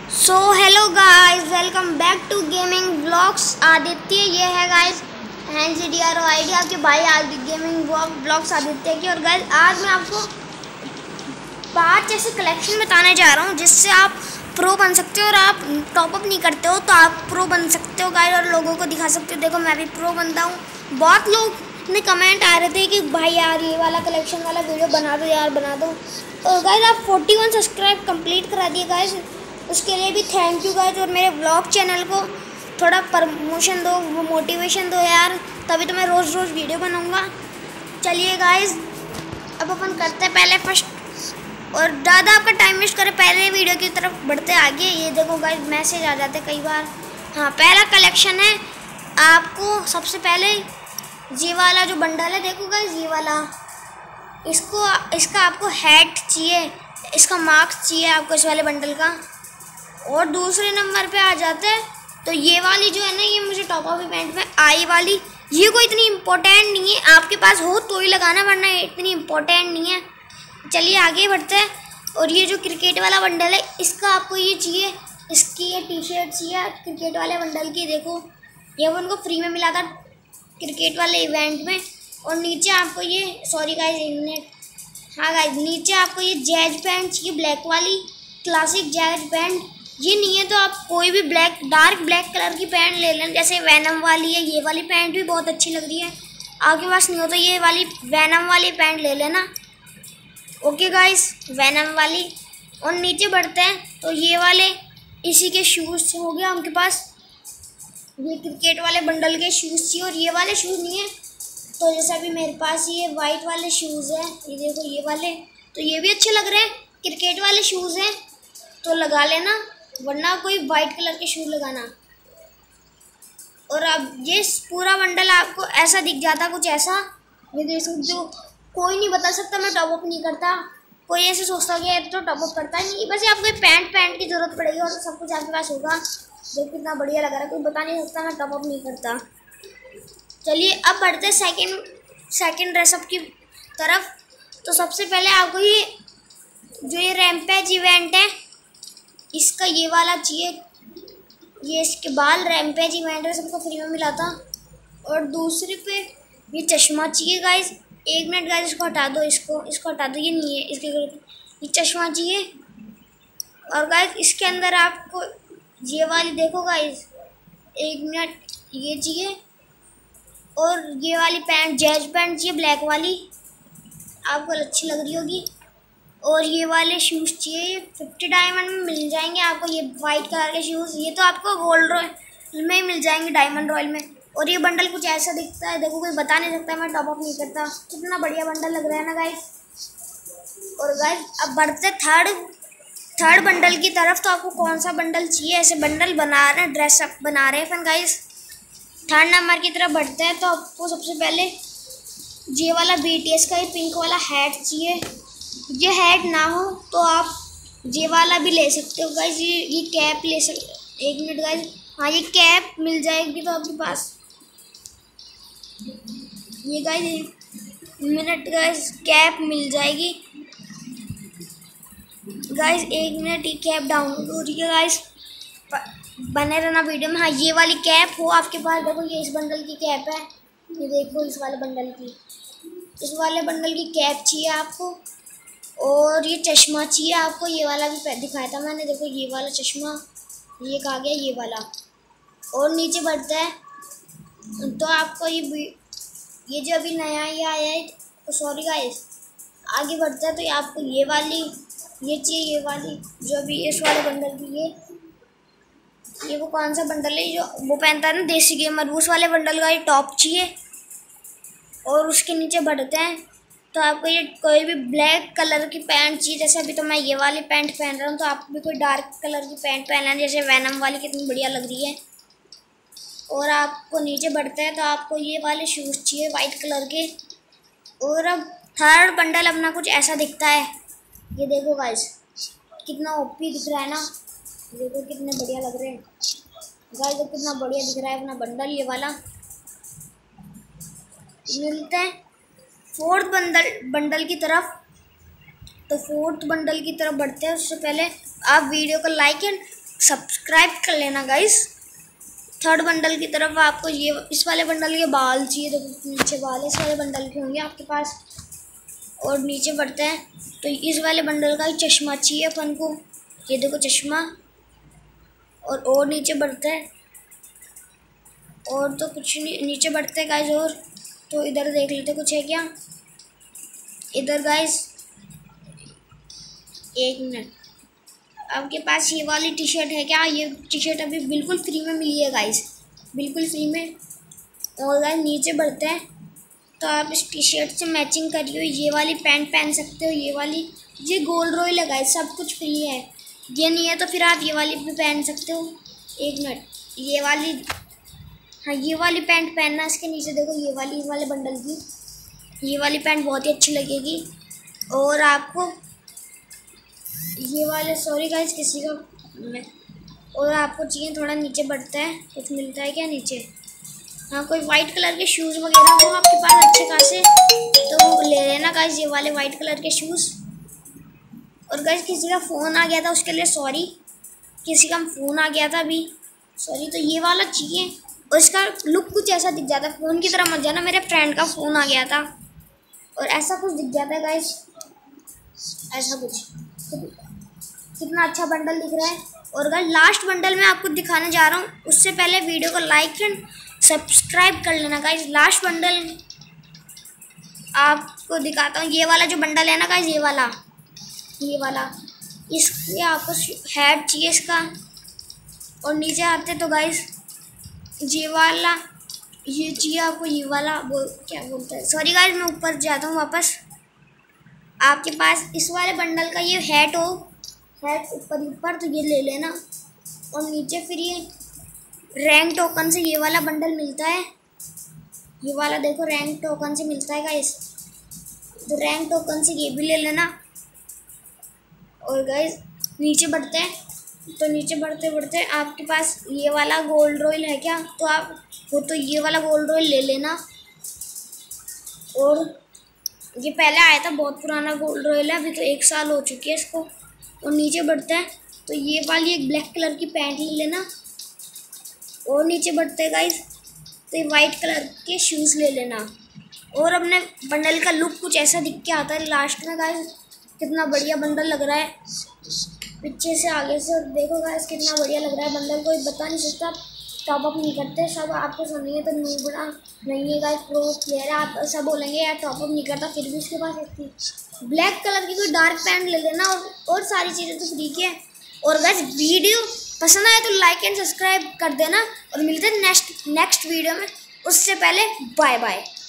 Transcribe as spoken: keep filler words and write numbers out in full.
So hello guys, welcome back to gaming blogs Aditya. ये है guys hand C D R O I D आपके भाई आदि gaming blogs Aditya की। और गाइस आज मैं आपको पांच ऐसे कलेक्शन बताने जा रहा हूँ जिससे आप प्रो बन सकते हो। और आप टॉपअप नहीं करते हो तो आप प्रो बन सकते हो गाइस, और लोगों को दिखा सकते हो देखो मैं भी प्रो बनता हूँ। बहुत लोग ने कमेंट आ रहे थे कि भाई यार ये वाला कलेक्शन वाला वीडियो बना दो यार बना दो। तो गाइस आप इकतालीस सब्सक्राइब कंप्लीट करा दिए गाइस, उसके लिए भी थैंक यू गाइस। और मेरे व्लॉग चैनल को थोड़ा प्रमोशन दो, वो मोटिवेशन दो यार, तभी तो मैं रोज़ रोज़ वीडियो बनाऊंगा। चलिए गाइस अब अपन करते हैं पहले फर्स्ट, और ज़्यादा आपका टाइम वेस्ट करें पहले वीडियो की तरफ बढ़ते आगे। ये देखो गाइस मैसेज आ जाते कई बार। हाँ, पहला कलेक्शन है आपको सबसे पहले ये वाला जो बंडल है, देखो गाइस ये वाला, इसको इसका आपको हैट चाहिए, इसका मार्क्स चाहिए आपको इस वाले बंडल का। और दूसरे नंबर पे आ जाते हैं तो ये वाली जो है ना, ये मुझे टॉप अप इवेंट में आई वाली, ये कोई इतनी इम्पोर्टेंट नहीं है, आपके पास हो तो ही लगाना वरना इतनी इम्पोर्टेंट नहीं है। चलिए आगे बढ़ते हैं। और ये जो क्रिकेट वाला बंडल है इसका आपको ये चाहिए, इसकी ये टी शर्ट चाहिए क्रिकेट वाले बंडल की। देखो ये वो उनको फ्री में मिला था क्रिकेट वाले इवेंट में। और नीचे आपको ये, सॉरी गाइस एक मिनट, हाँ गाइस नीचे आपको ये जैज पैंट चाहिए ब्लैक वाली, क्लासिक जैज पैंट। ये नहीं है तो आप कोई भी ब्लैक डार्क ब्लैक कलर की पैंट ले लें, जैसे वैनम वाली है, ये वाली पैंट भी बहुत अच्छी लग रही है। आपके पास नहीं हो तो ये वाली वैनम वाली पैंट ले लेना। ओके गाइस, वैनम वाली। और नीचे बढ़ते हैं तो ये वाले इसी के शूज़ हो गया आपके पास, ये क्रिकेट वाले बंडल के शूज़ चाहिए। और ये वाले शूज़ नहीं है तो जैसे अभी मेरे पास ये वाइट वाले शूज़ हैं, ये देखो ये वाले, तो ये भी अच्छे लग रहे हैं, क्रिकेट वाले शूज़ हैं तो लगा लेना, वरना कोई वाइट कलर के शूज़ लगाना। और अब ये पूरा बंडल आपको ऐसा दिख जाता, कुछ ऐसा, ये देख सकते हो। कोई नहीं बता सकता मैं टॉप अप नहीं करता, कोई ऐसे सोचता कि यार तो टॉप अप करता ही नहीं, बस आपको पैंट पैंट की ज़रूरत पड़ेगी और सब कुछ आपके पास होगा। देखो कितना बढ़िया लग रहा है, कोई बता नहीं सकता मैं टॉप अप नहीं करता। चलिए अब बढ़ते हैं सेकंड सेकंड ड्रेसअप की तरफ। तो सबसे पहले आपको ये जो ये रैम्पेज इवेंट है इसका ये वाला चाहिए, ये इसके बाल रैम्पेज इवेंट है, सबको फ्री में मिला था। और दूसरे पे ये चश्मा चाहिए गाइस, एक मिनट गाइस इसको हटा दो, इसको इसको हटा दो, ये नहीं है इसके, ये चश्मा चाहिए। और गाइस इसके अंदर आपको ये वाली देखो गाइस, एक मिनट, ये चाहिए। और ये वाली पैंट जैज पैंट चाहिए ब्लैक वाली, आपको अच्छी लग रही होगी। और ये वाले शूज़ चाहिए, फिफ्टी डायमंड में मिल जाएंगे आपको ये वाइट कलर के शूज़, ये तो आपको गोल्ड रॉयल में मिल जाएंगे, डायमंड रॉयल में। और ये बंडल कुछ ऐसा दिखता है, देखो कोई बता नहीं सकता मैं टॉप अप नहीं करता। कितना बढ़िया बंडल लग रहा है ना गाइस। और गाइस अब बढ़ते थर्ड थर्ड बंडल की तरफ। तो आपको कौन सा बंडल चाहिए, ऐसे बंडल बना रहे हैं, ड्रेसअप बना रहे हैं फन गाइस। थर्ड नंबर की तरफ बढ़ते हैं तो आपको सबसे पहले ये वाला बी टी एस का ये पिंक वाला हैट चाहिए। ये हैट ना हो तो आप ये वाला भी ले सकते हो गाइस, ये ये कैप ले सकते, एक मिनट गाइस, हाँ ये कैप मिल जाएगी तो आपके पास, ये गाइस मिनट गाइस कैप मिल जाएगी गाइस, एक मिनट, ये कैप डाउनलोड हो रही है गाइस, बने रहना वीडियो में। हाँ ये वाली कैप हो आपके पास, देखो ये इस बंडल की कैप है, ये देखो इस वाले बंडल की, इस वाले बंडल की कैप चाहिए आपको। और ये चश्मा चाहिए आपको, ये वाला भी दिखाया था मैंने, देखो ये वाला चश्मा, ये कहा गया ये वाला। और नीचे बढ़ता है तो आपको ये ये जो अभी नया ये आया है, तो सॉरी गाइस, आगे बढ़ता है तो ये आपको ये वाली ये चाहिए, ये वाली जो अभी इस वाले बंडल की, ये ये वो कौन सा बंडल है जो वो पहनता है ना देसी गेमर, उस वाले बंडल का ये टॉप चाहिए। और उसके नीचे बढ़ते हैं तो आपको ये कोई भी ब्लैक कलर की पैंट चाहिए, जैसे अभी तो मैं ये वाली पैंट पहन रहा हूँ, तो आपको भी कोई डार्क कलर की पैंट पहनना है, जैसे वैनम वाली कितनी बढ़िया लग रही है। और आपको नीचे बढ़ते हैं तो आपको ये वाले शूज़ चाहिए वाइट कलर के। और अब थर्ड बंडल अपना कुछ ऐसा दिखता है, ये देखो गाइस कितना ओपी दिख रहा है ना, देखो कितने बढ़िया लग रहे हैं गाइस, तो कितना बढ़िया दिख रहा है अपना बंडल ये वाला। मिलते हैं फोर्थ बंडल बंडल की तरफ। तो फोर्थ बंडल की तरफ बढ़ते हैं उससे पहले आप वीडियो को लाइक एंड सब्सक्राइब कर लेना गाइस। थर्ड बंडल की तरफ आपको ये इस वाले बंडल के बाल चाहिए, देखो नीचे बाल इस वाले बंडल के होंगे आपके पास। और नीचे बढ़ते हैं तो इस वाले बंडल का ही चश्मा चाहिए अपन को, ये देखो चश्मा। और और नीचे बढ़ते हैं और तो कुछ नहीं, नीचे बढ़ते हैं गाइस। और तो इधर देख लेते कुछ है क्या इधर गाइस। एक मिनट, आपके पास ये वाली टी शर्ट है क्या? ये टी शर्ट अभी बिल्कुल फ्री में मिली है गाइस, बिल्कुल फ्री में। और गाइस नीचे बढ़ते हैं तो आप इस टी शर्ट से मैचिंग करिए, ये वाली पैंट पहन सकते हो, ये वाली। ये गोल्ड रॉयल है गाइस, सब कुछ फ्री है। ये नहीं है तो फिर आप ये वाली भी पहन सकते हो। एक मिनट, ये वाली, हाँ ये वाली पैंट पहनना। इसके नीचे देखो ये वाली, ये वाले बंडल की ये वाली पैंट बहुत ही अच्छी लगेगी। और आपको ये वाले, सॉरी गाइस किसी का मैं, और आपको चाहिए थोड़ा नीचे बढ़ता है, कुछ मिलता है क्या नीचे? हाँ कोई वाइट कलर के शूज़ वगैरह हो आपके पास अच्छे खासे तो वो ले लेना गाइस, ये वाले वाइट कलर के शूज़। और गाइस किसी का फ़ोन आ गया था उसके लिए सॉरी, किसी का फ़ोन आ गया था अभी, सॉरी। तो ये वाला चाहिए और इसका लुक कुछ ऐसा दिख जाता है, फ़ोन की तरह मत जाना, मेरे फ्रेंड का फ़ोन आ गया था और ऐसा कुछ दिख जाता है गाइस, ऐसा कुछ। कितना अच्छा बंडल दिख रहा है। और गाइस लास्ट बंडल मैं आपको दिखाने जा रहा हूँ, उससे पहले वीडियो को लाइक एंड सब्सक्राइब कर लेना गाइस। लास्ट बंडल आपको दिखाता हूँ, ये वाला जो बंडल है ना गाइस, ये वाला ये वाला इसके आपको हेड चाहिए इसका। और नीचे आते तो गाइस ये वाला ये चाहिए आपको, ये वाला वो क्या बोलते हैं, सॉरी गाइस मैं ऊपर जाता हूँ वापस। आपके पास इस वाले बंडल का ये हैट हो, हैट ऊपर ऊपर तो ये ले लेना। और नीचे फिर ये रैंक टोकन से ये वाला बंडल मिलता है, ये वाला देखो रैंक टोकन से मिलता है गाइस, तो रैंक टोकन से ये भी ले लेना। और गाइस नीचे बढ़ते हैं तो नीचे बढ़ते बढ़ते आपके पास ये वाला गोल्ड रॉयल है क्या? तो आप वो तो ये वाला गोल्ड रॉयल ले लेना। और ये पहले आया था, बहुत पुराना गोल्ड रॉयल है, अभी तो एक साल हो चुकी है इसको। और नीचे बढ़ते हैं तो ये वाली एक ब्लैक कलर की पैंट ले लेना। और नीचे बढ़ते हैं गाइस तो ये वाइट कलर के शूज़ ले लेना। और अपने बंडल का लुक कुछ ऐसा दिख के आता है लास्ट में गाइस, कितना बढ़िया बंडल लग रहा है पीछे से आगे से। देखो गाइस कितना बढ़िया लग रहा है बंडल, कोई बता नहीं सकता। टॉप अप नहीं करते सब, आपको समझिए तो नहीं बड़ा नहीं है गाइस, प्रो प्लेयर है। आप सब बोलेंगे यार टॉप अप नहीं करता, फिर भी उसके पास एक ब्लैक कलर की कोई डार्क पैंट ले लेना। और और सारी चीज़ें तो फ्री की है। और गाइस वीडियो पसंद आए तो लाइक एंड सब्सक्राइब कर देना और मिलते हैं नेक्स्ट नेक्स्ट वीडियो में। उससे पहले बाय बाय।